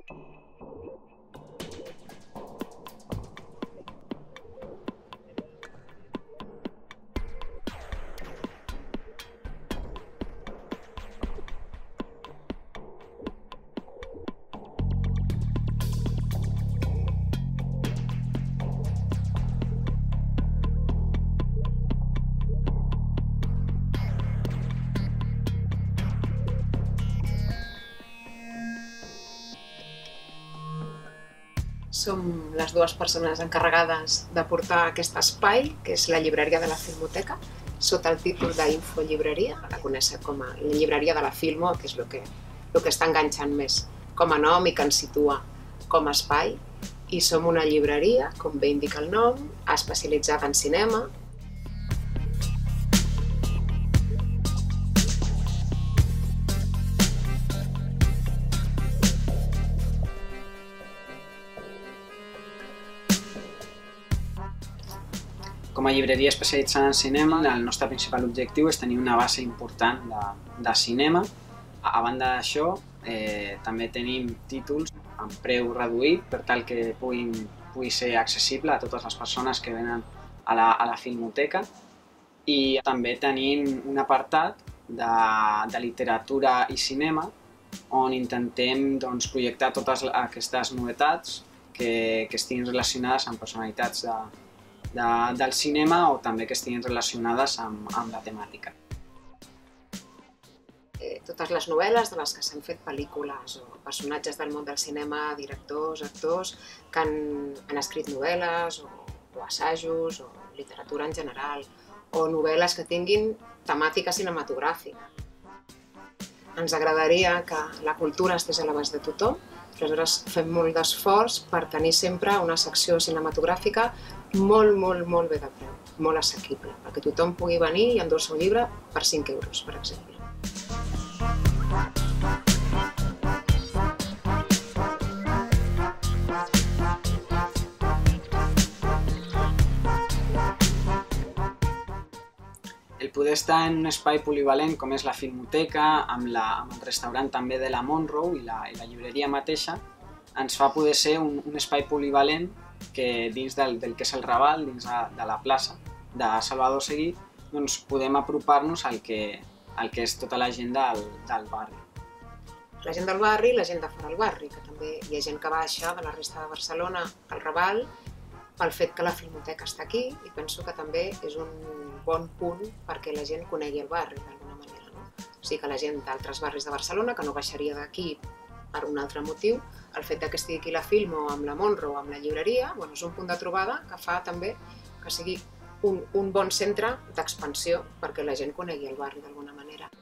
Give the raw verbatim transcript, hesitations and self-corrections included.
Som les dues persones encarregades de portar aquest espai, que és la llibreria de la Filmoteca, sota el títol d'Infolibreria, la conèixer com a la llibreria de la Filmo, que és el que, el que està enganxant més com a nom i que ens situa com a espai. I som una llibreria, com bé indica el nom, especialitzada en cinema. Com a llibreria especialitzada en cinema, el nostre principal objectiu és tenir una base important de, de cinema. A banda d'això, eh, també tenim títols amb preu reduït per tal que puguin, pugui ser accessible a totes les persones que venen a la, a la Filmoteca. I també tenim un apartat de, de literatura i cinema on intentem doncs, projectar totes aquestes novetats que, que estiguin relacionades amb personalitats de, De, del cinema o també que estiguin relacionades amb, amb la temàtica. Eh, totes les novel·les de les que s'han fet pel·lícules o personatges del món del cinema, directors, actors, que han, han escrit novel·les o, o assajos o literatura en general, o novel·les que tinguin temàtica cinematogràfica. Ens agradaria que la cultura estigués a l'abast de tothom, aleshores fem molt d'esforç per tenir sempre una secció cinematogràfica molt, molt, molt bé de preu, molt assequible, perquè tothom pugui venir i endur-se un llibre per cinc euros, per exemple. El poder estar en un espai polivalent com és la Filmoteca, amb, la, amb el restaurant també de la Monroe i la, i la llibreria mateixa, ens fa poder ser un, un espai polivalent que dins del, del que és el Raval, dins de, de la plaça de Salvador Seguí, doncs podem apropar-nos al que, al que és tota la gent del, del barri. La gent del barri i la gent de fora del barri, que també hi ha gent que baixa de la resta de Barcelona al Raval pel fet que la Filmoteca està aquí, i penso que també és un bon punt perquè la gent conegui el barri d'alguna manera. No? O sigui que la gent d'altres barris de Barcelona, que no baixaria d'aquí per un altre motiu, el fet que estigui aquí la Filmo amb la Monroe o amb la llibreria, bueno, és un punt de trobada que fa també que sigui un, un bon centre d'expansió perquè la gent conegui el barri d'alguna manera.